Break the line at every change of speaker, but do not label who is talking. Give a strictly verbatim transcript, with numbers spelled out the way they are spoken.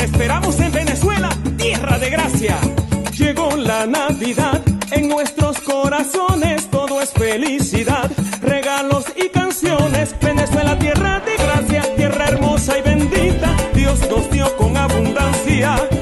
esperamos en Venezuela, tierra de gracia. Llegó la Navidad, en nuestros corazones todo es felicidad, regalos y canciones. Venezuela, tierra de gracia, tierra hermosa y bendita, Dios nos dio con abundancia.